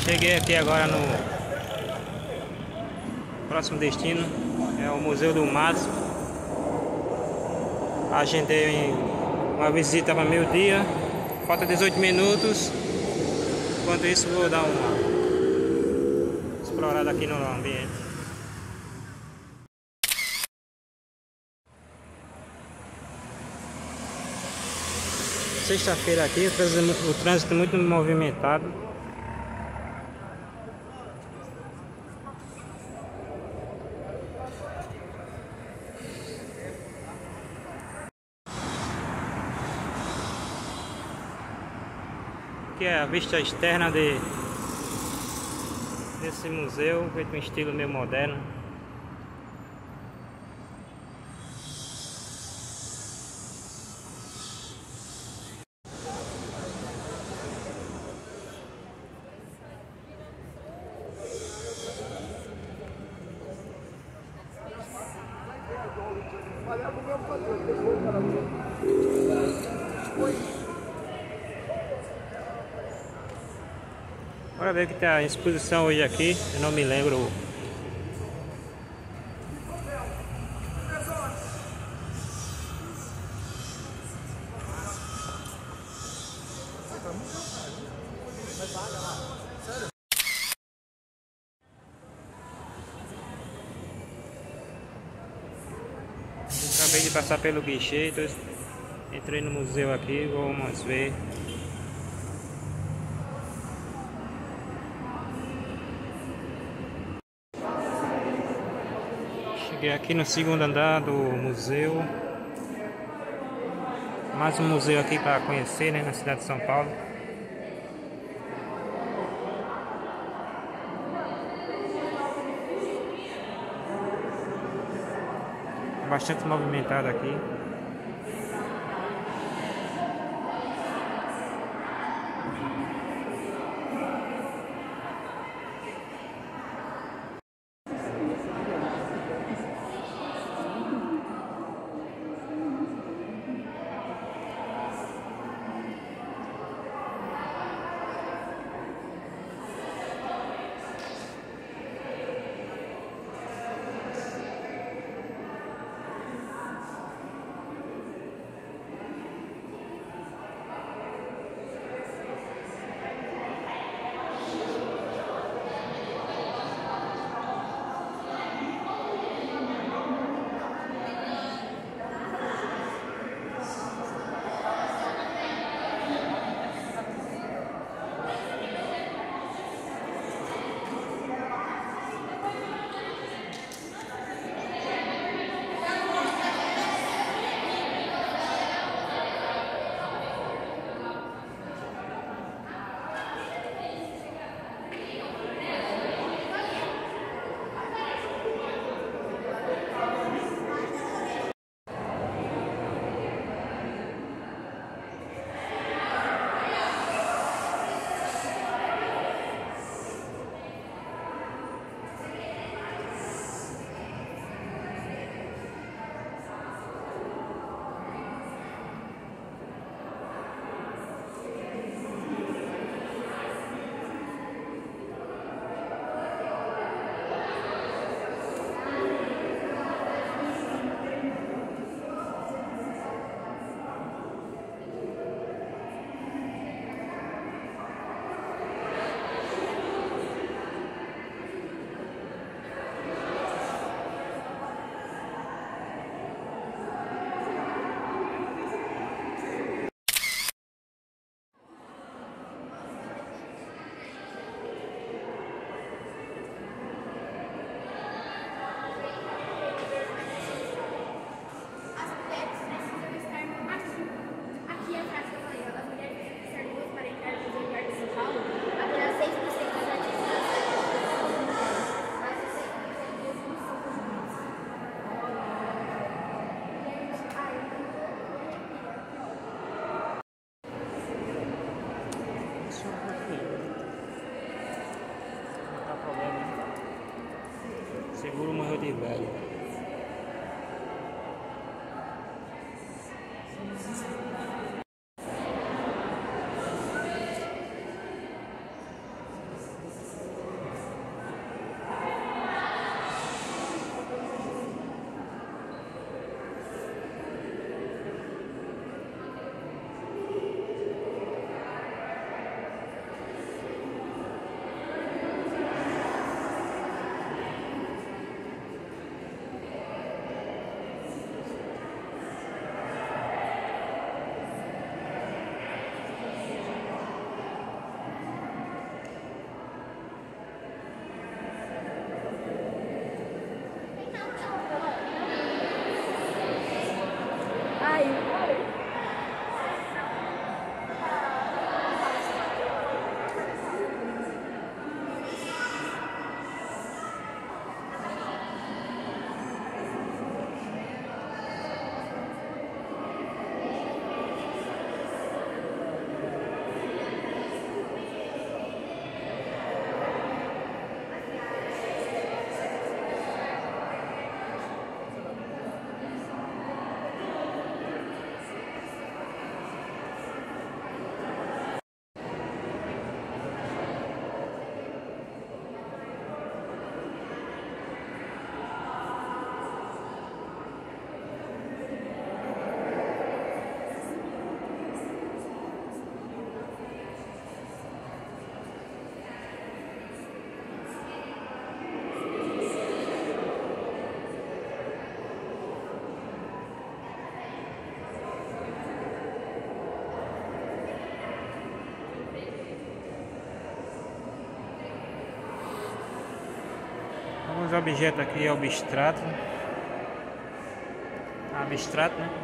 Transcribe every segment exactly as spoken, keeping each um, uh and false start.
Cheguei aqui agora no próximo destino, é o Museu do MASP. Agendei uma visita para meio-dia, falta dezoito minutos. Enquanto isso, vou dar uma explorada aqui no ambiente. Sexta-feira aqui, o trânsito, o trânsito muito movimentado. Aqui é a vista externa de, desse museu, feito em estilo meio moderno. Bora ver que tá a exposição hoje aqui, eu não me lembro. Acabei de passar pelo guichê, então entrei no museu aqui, vamos ver. Cheguei aqui no segundo andar do museu. Mais um museu aqui para conhecer, né, na cidade de São Paulo. Bastante movimentado aqui. Seguro morreu de velho. Os objetos aqui é abstrato. Abstrato, né?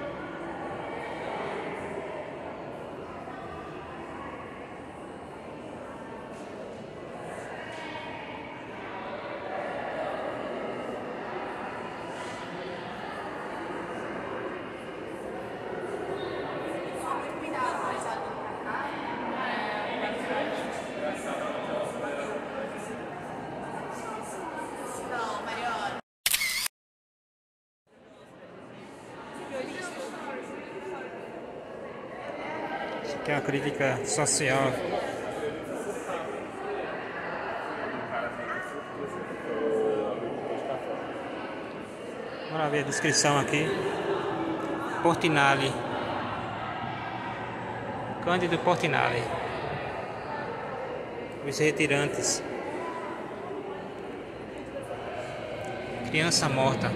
Isso aqui é uma crítica social. Bora ver a descrição aqui. Portinari. Cândido Portinari. Os retirantes. Criança morta.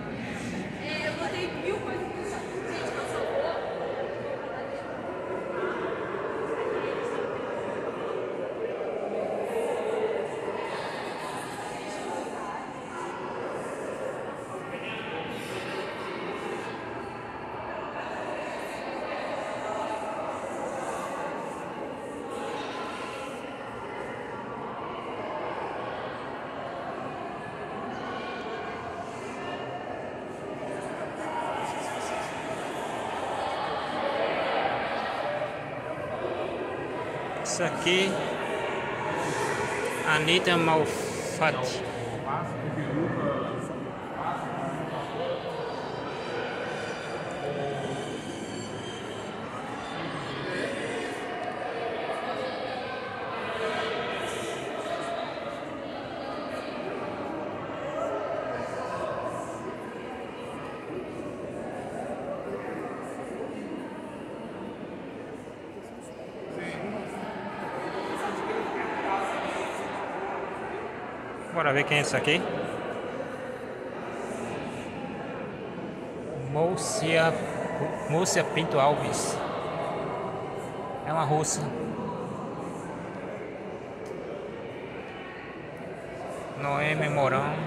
Isso aqui, Anitta Malfatti. Bora ver quem é isso aqui. Múcia, Múcia Pinto Alves. É uma russa. Noemi Mourão.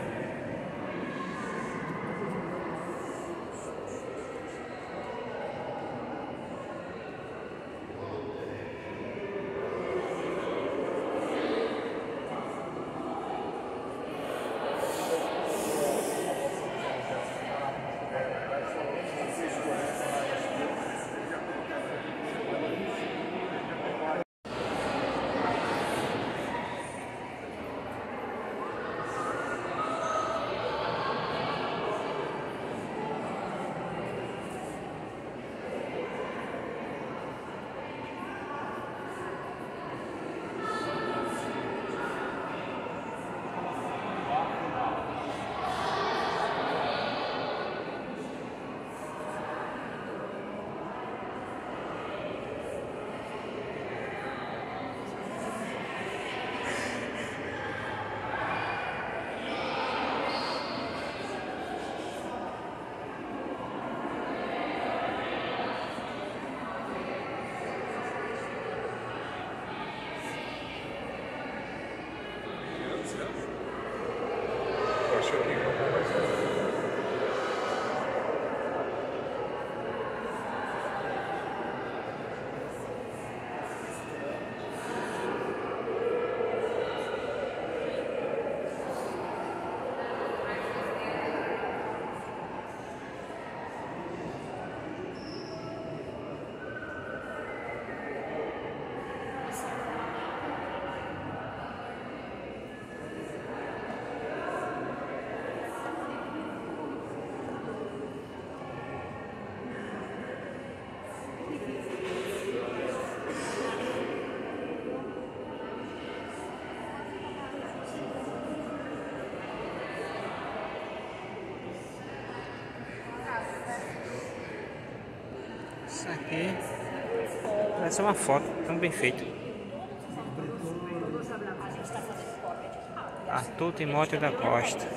Isso aqui parece uma foto tão bem feita. Arthur Timóteo da Costa.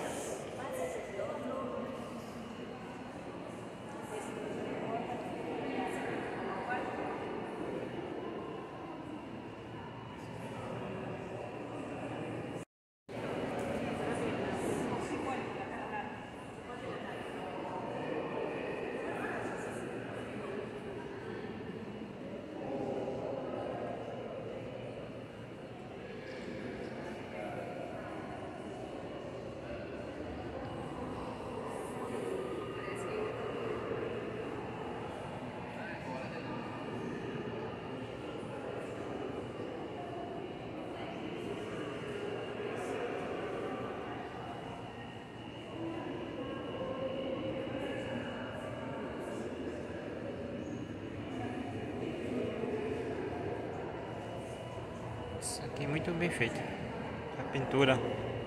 Isso aqui é muito bem feito. A pintura.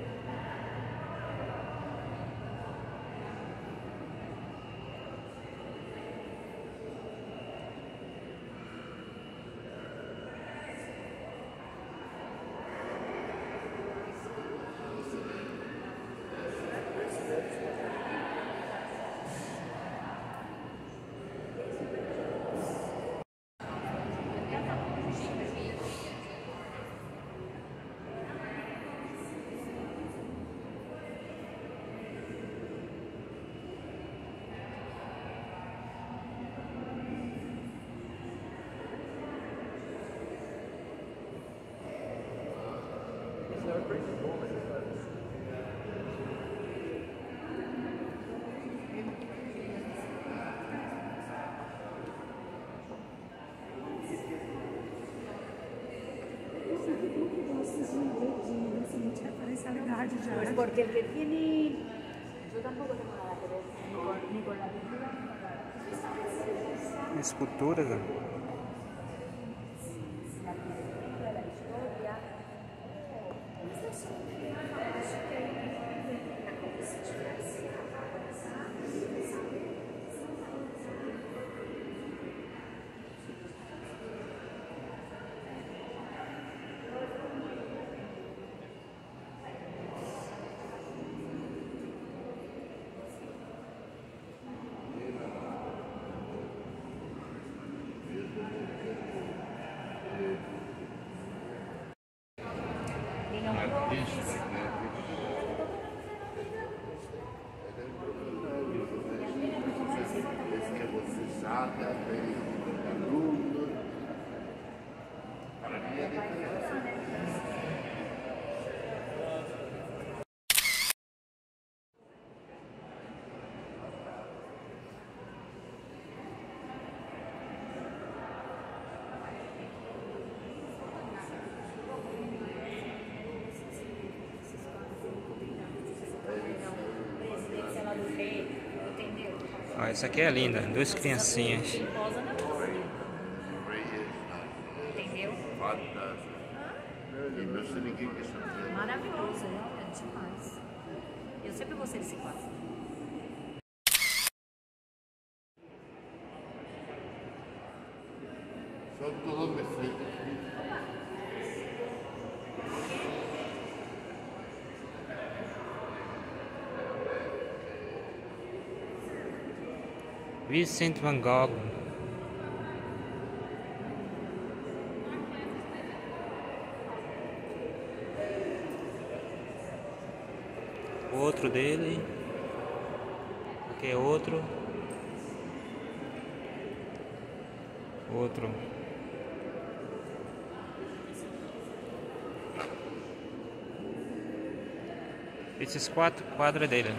Pues porque el que tiene, yo tampoco tengo nada que ver ni con, ni con la pintura ni con la Esculturas, ó. la pintura, la historia. Artista, né? Esse que você sabe, aluno, para mim é diferente. Ó, essa aqui é linda, duas criancinhas. Posa na mão. Entendeu? Fantástico. E não sei ninguém que sabe. Maravilhoso, é demais. Eu sempre gostei desse quadro. São todos defeitos. Vincent van Gogh. Outro dele. Aqui é outro. Outro. Esses quatro quadros dele.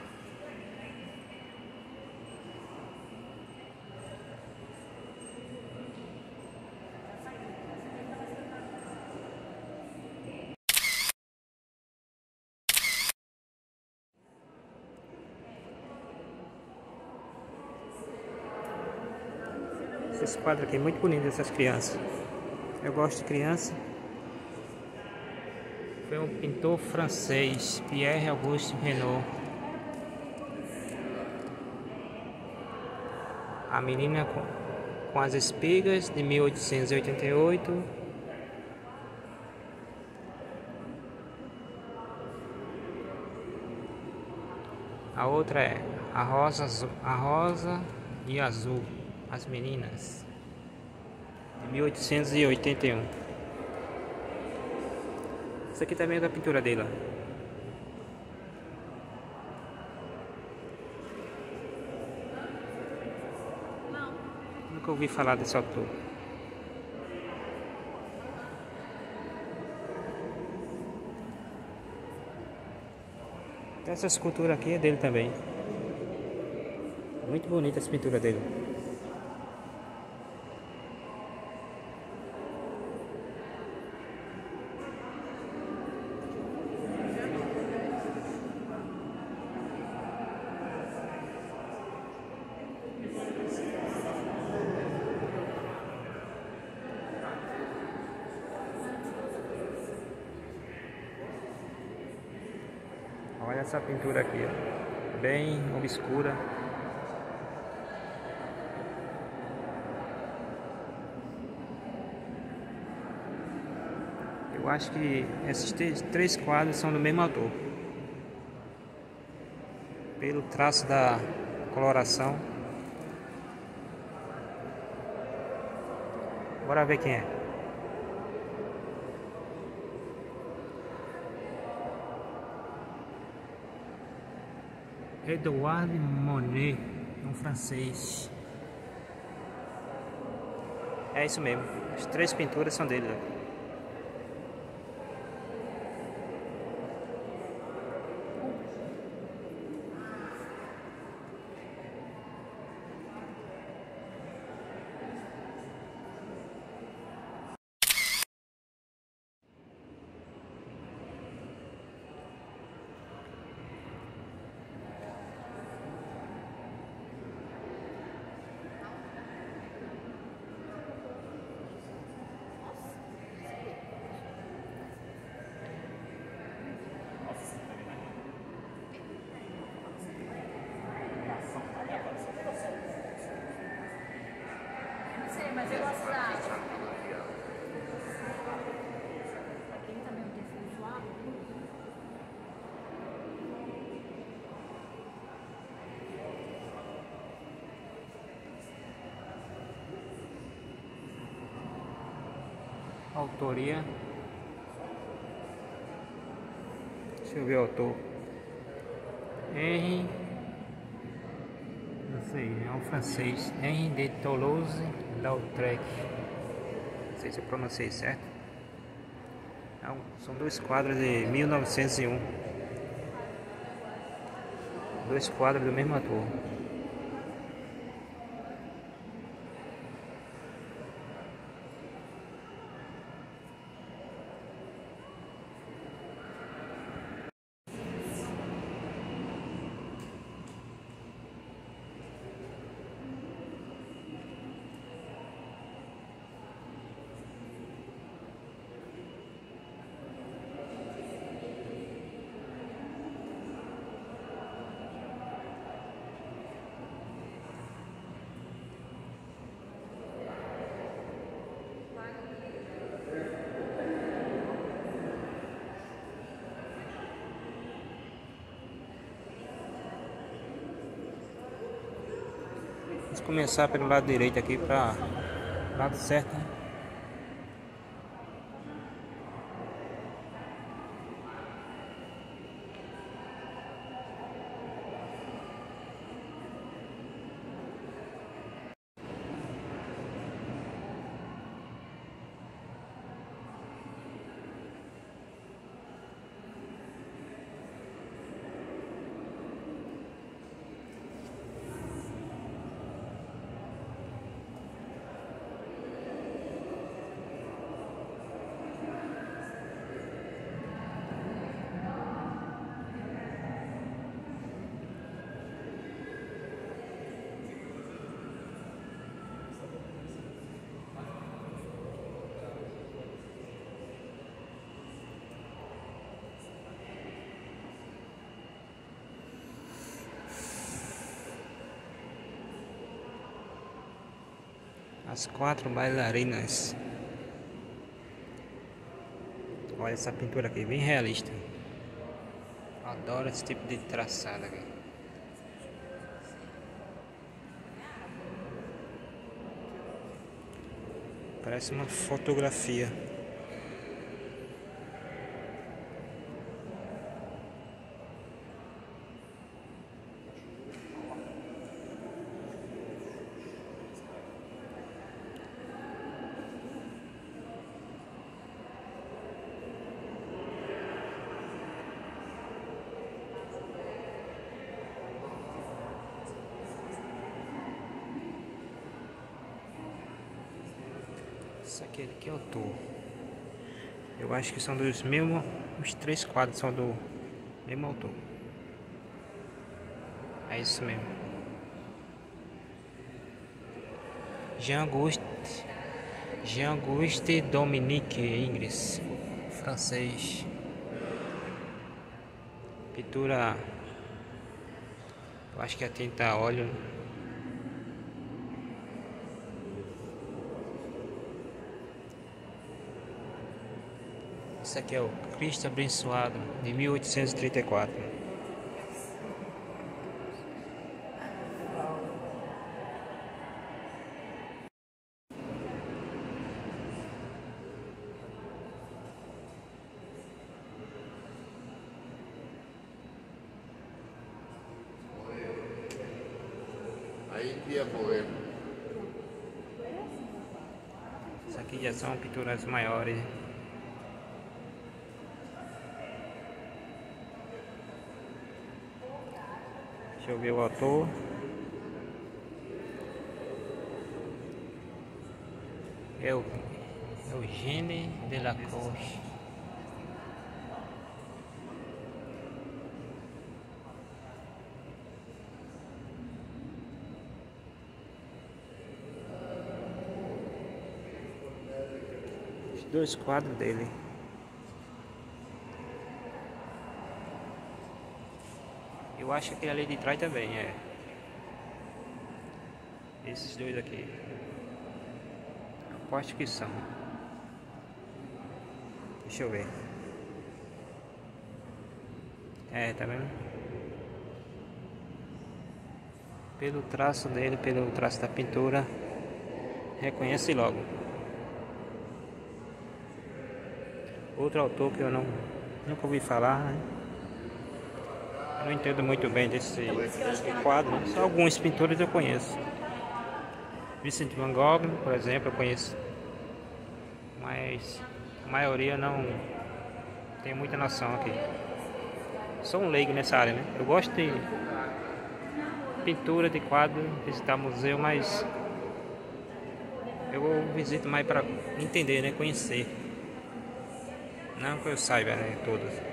Esse quadro aqui é muito bonito dessas crianças. Eu gosto de criança. Foi um pintor francês, Pierre Auguste Renoir. A Menina com, com as Espigas, de mil oitocentos e oitenta e oito. A outra é a rosa, Azul- a rosa e azul, as meninas, de mil oitocentos e oitenta e um. Isso aqui também é da pintura dele, ó. Não. Nunca ouvi falar desse autor. Essa escultura aqui é dele também. Muito bonita essa pintura dele. Olha essa pintura aqui, ó. Bem obscura. Eu acho que esses três quadros são do mesmo autor. Pelo traço da coloração. Bora ver quem é. Edouard Monet, um francês. É isso mesmo. As três pinturas são dele. Ó. Mas eu gosto da água. Aqui também tem fundo suave. Autoria. Deixa eu ver o autor. Henri. Não sei, é um francês. Henri de Toulouse-Lautrec. Não sei se eu pronunciei certo. Não, são dois quadros de mil novecentos e um. Dois quadros do mesmo autor. Vamos começar pelo lado direito aqui para lado certo, né? As quatro bailarinas. Olha essa pintura aqui, bem realista. Adoro esse tipo de traçado aqui. Parece uma fotografia. Isso aqui, aqui é o autor. Eu acho que são dos mesmos. Os três quadros são do mesmo autor. É isso mesmo. Jean-Auguste Jean-Auguste Dominique Ingres, francês. Pintura, eu acho que é tinta a óleo. Isso aqui é o Cristo Abençoado de mil oitocentos e trinta e quatro. Aí ia morrer. Isso aqui já são pinturas maiores. Deixa eu ver o autor. É o Eugène Delacroix. Os dois quadros dele. Eu acho que aquele ali de trás também é. Esses dois aqui. Aposto que são. Deixa eu ver. É, tá vendo? Pelo traço dele, pelo traço da pintura, reconhece logo. Outro autor que eu não nunca ouvi falar, né? Eu não entendo muito bem desse quadro, só alguns pintores eu conheço. Vincent van Gogh, por exemplo, eu conheço, mas a maioria não tem muita noção aqui. Sou um leigo nessa área, né? Eu gosto de pintura, de quadro, visitar museu, mas eu visito mais para entender, né? Conhecer. Não que eu saiba, né? Todos.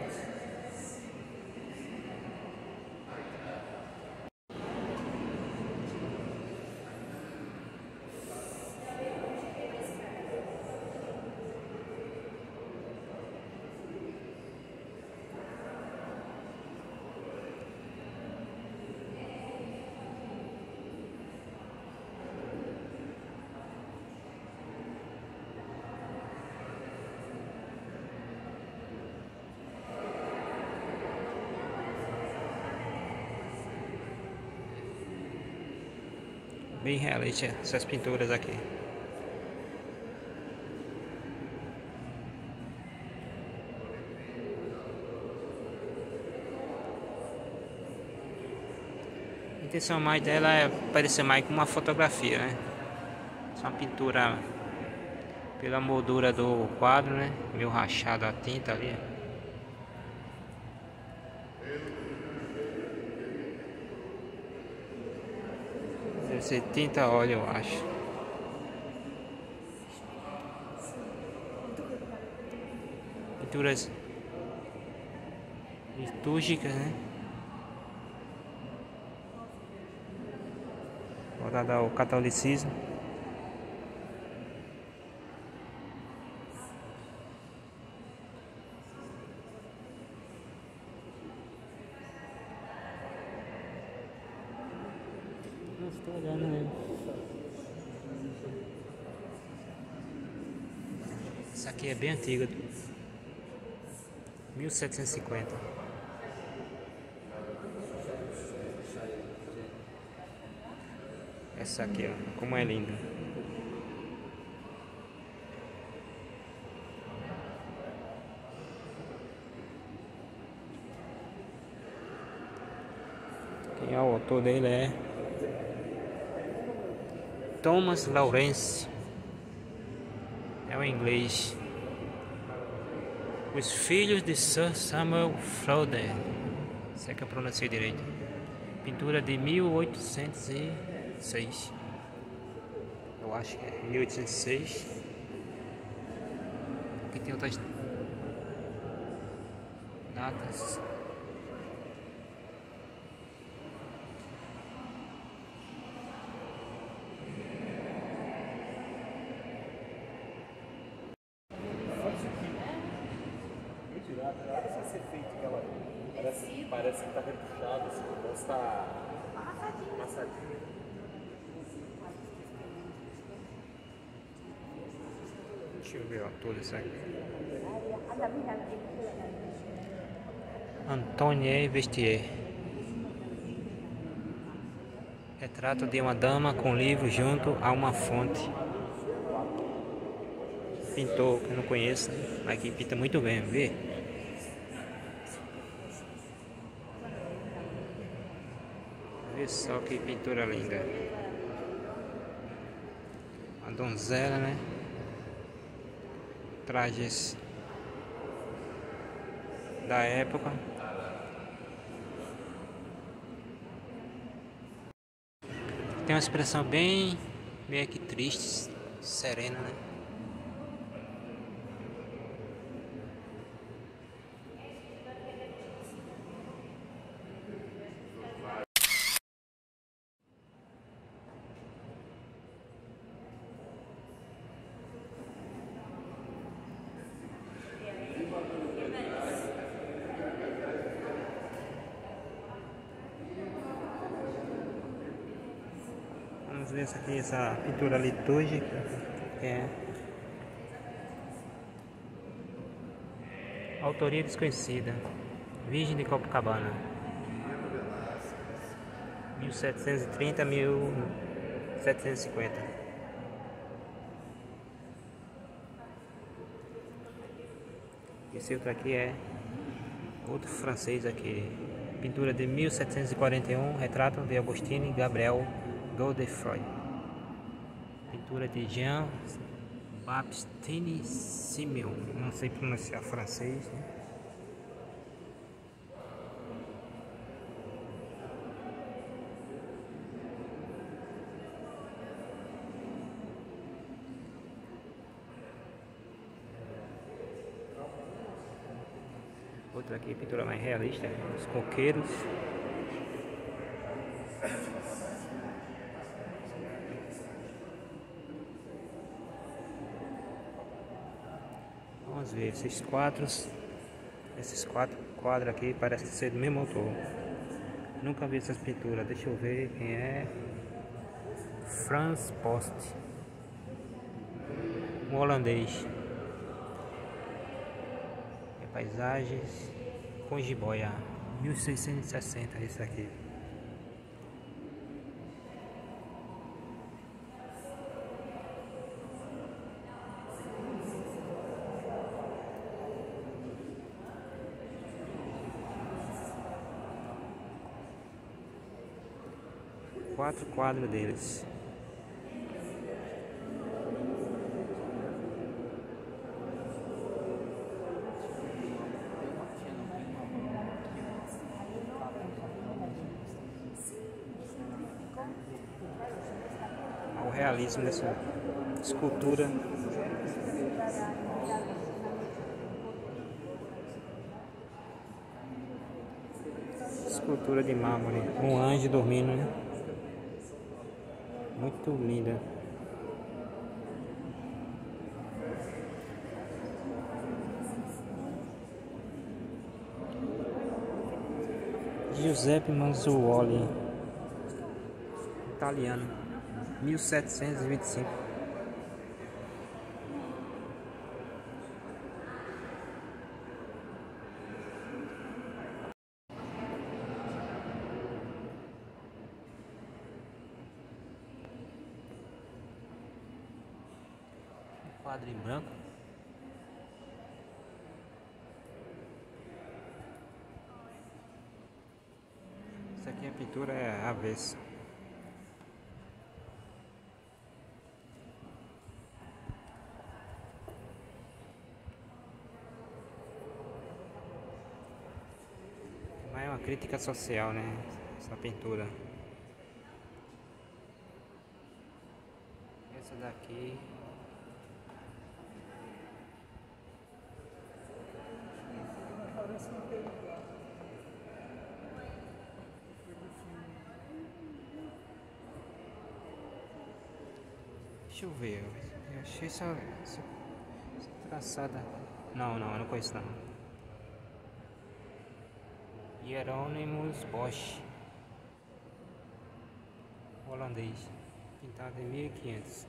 Bem realista essas pinturas aqui. A intenção mais dela é parecer mais com uma fotografia, né? Só uma pintura pela moldura do quadro, né? Meio rachado a tinta ali. Deve ser tinta a óleo, eu acho. Pinturas litúrgicas, né? Voltada ao catolicismo. Não estou olhando ele. Isso aqui é bem antigo. mil setecentos e cinquenta. Essa aqui, ó, como é linda. Quem é o autor dele é Thomas Lawrence. É o inglês. Os Filhos de Sir Samuel Froude. Se é que eu pronunciei direito. Pintura de mil oitocentos e seis. Eu acho que é mil oitocentos e seis. Aqui tem outras datas. Ser feito aquela Parece, parece que tá repuxado, assim, o bolso tá amassadinho. Deixa eu ver, ó, tudo isso aqui. Antoine Vestier. Retrato de uma dama com livro junto a uma fonte. Pintor que eu não conheço, mas que pinta muito bem, vê? Vê só que pintura linda. A donzela, né? Trajes da época. Tem uma expressão bem meio que triste, serena, né? Vamos ver essa aqui, essa pintura litúrgica, que é autoria desconhecida, Virgem de Copacabana, mil setecentos e trinta a mil setecentos e cinquenta. Esse outro aqui é outro francês aqui, pintura de mil setecentos e quarenta e um, retrato de Augustine Gabriel Godefroy. Pintura de Jean Baptiste Simeon, não sei pronunciar francês, né? Outra aqui, pintura mais realista, os coqueiros. Vamos ver esses quadros. Esses quatro quadros aqui parecem ser do mesmo autor. Nunca vi essas pinturas. Deixa eu ver quem é. Frans Post, um holandês. É paisagens com jiboia, mil seiscentos e sessenta. Esse aqui. Quatro quadros deles. O realismo dessa escultura. Escultura de mármore, um anjo dormindo, né? Muito linda. Giuseppe Manzuoli, italiano, mil setecentos e vinte e cinco. Quadro em branco. Isso aqui a pintura é avessa. Mas é uma crítica social, né? Essa pintura. Essa daqui. Deixa eu ver, eu achei essa, essa, essa traçada. Não, não, eu não conheço não. Hieronymus Bosch, holandês, pintado em mil e quinhentos.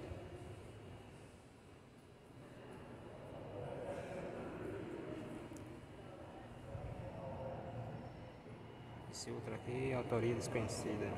Esse outro aqui, autoria desconhecida.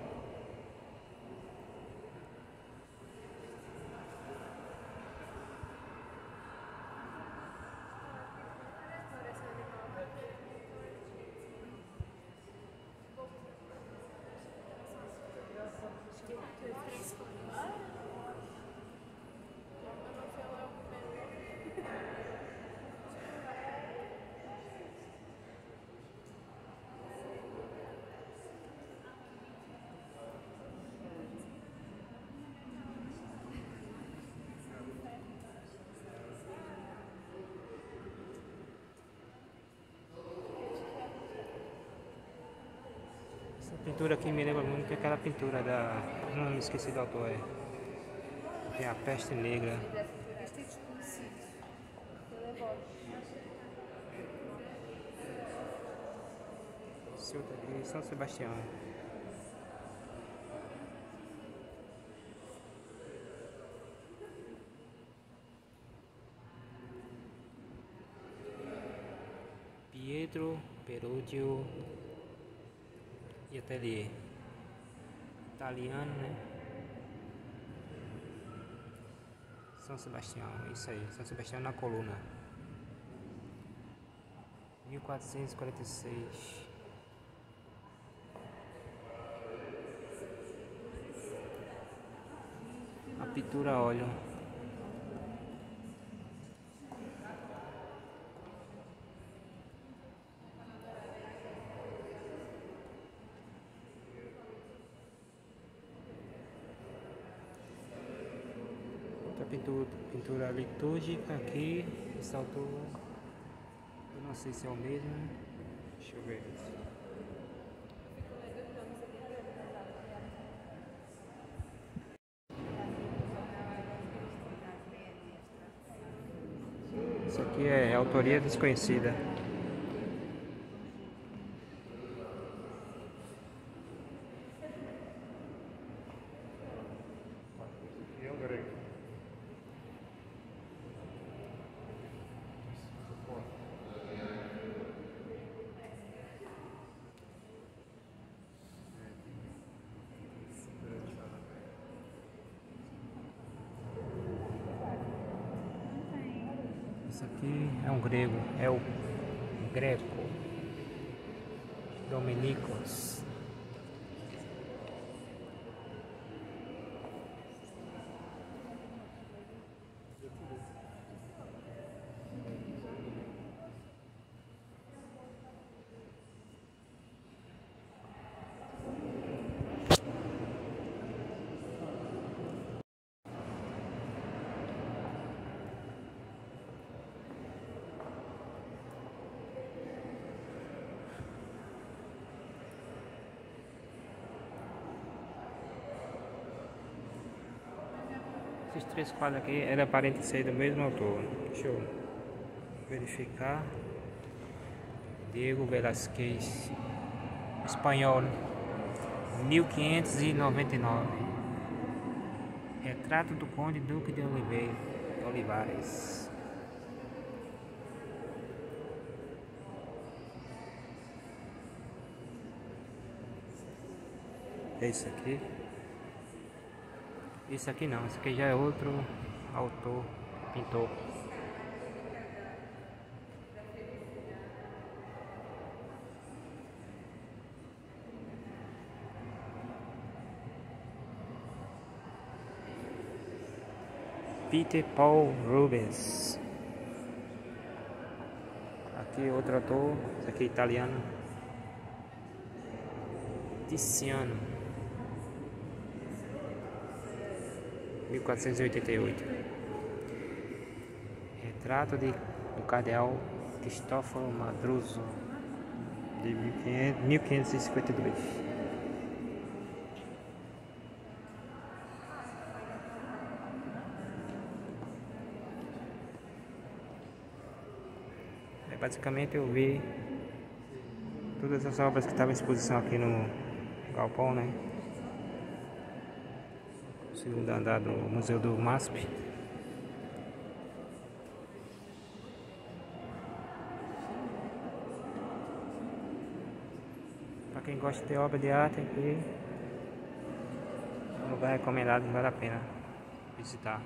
Essa pintura aqui me lembra muito aquela pintura da... não me esqueci do autor, é. Tem a Peste Negra. Este é desconhecido. Esse outro aqui, São Sebastião. Pietro Perugio e Atelier. Italiano, né? São Sebastião, isso aí, São Sebastião na coluna. mil quatrocentos e quarenta e seis. A pintura a óleo. Outra pintura, pintura litúrgica aqui. Esse autor, eu não sei se é o mesmo. Deixa eu ver. Isso aqui é autoria desconhecida. É um grego. Isso aqui é um grego, é o Greco Dominicos. Esses três quadros aqui era aparente ser do mesmo autor. Deixa eu verificar. Diego Velázquez, espanhol, mil quinhentos e noventa e nove. Retrato do Conde Duque de Oliveira, Olivares. É isso aqui. Esse aqui não, esse aqui já é outro autor, pintor. Peter Paul Rubens. Aqui outro autor, esse aqui é italiano. Tiziano. mil quatrocentos e oitenta e oito. Retrato de, do cardeal Cristoforo Madruso, de mil quinhentos e cinquenta e dois. É, basicamente eu vi Todas as obras que estavam em exposição aqui no galpão, né? O segundo andar do Museu do MASP. Para quem gosta de ter obra de arte aqui, é um lugar recomendado, vale a pena visitar.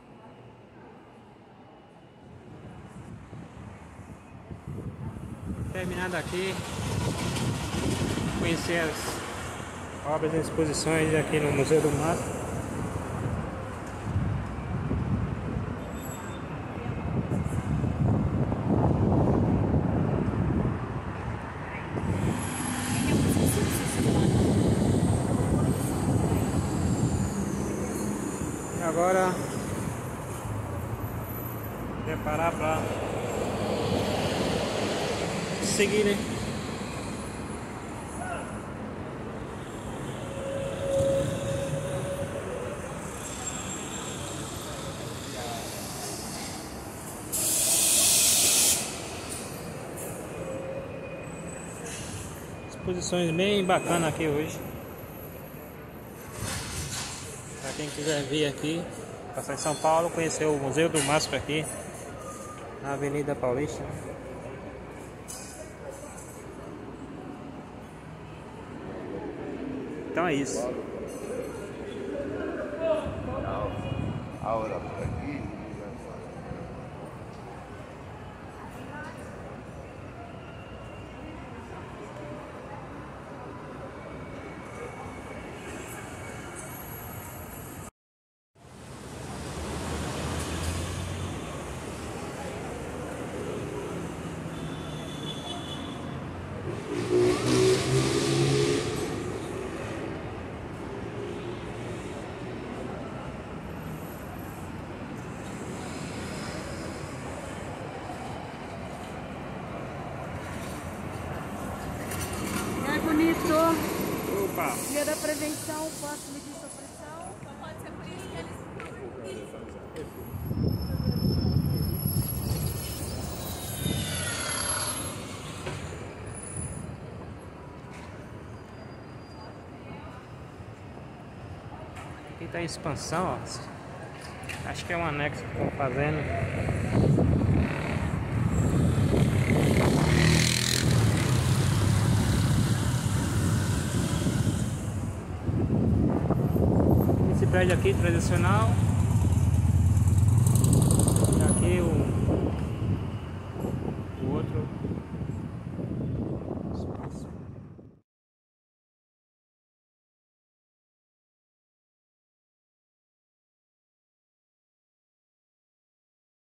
Terminando aqui, conhecer as obras e exposições aqui no Museu do MASP. E agora preparar para seguir, né? Exposições bem bacanas aqui hoje. Para quem quiser vir aqui, passar em São Paulo, conhecer o Museu do MASP aqui na Avenida Paulista. Então é isso. Ahora por aquí. É bonito. Opa! Dia da prevenção, posso medir sua pressão? Então pode ser por isso que eles... Aqui está em expansão, ó. Acho que é um anexo que estão fazendo. Esse prédio aqui tradicional